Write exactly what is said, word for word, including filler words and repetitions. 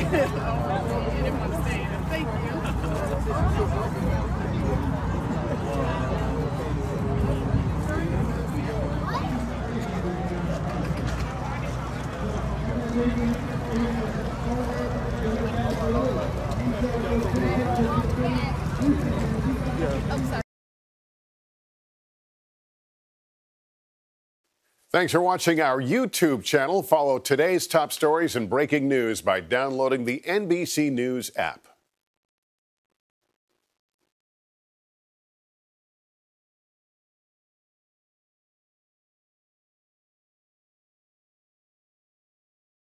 didn't want to say it. Thank you. Thanks for watching our YouTube channel. Follow today's top stories and breaking news by downloading the N B C News app.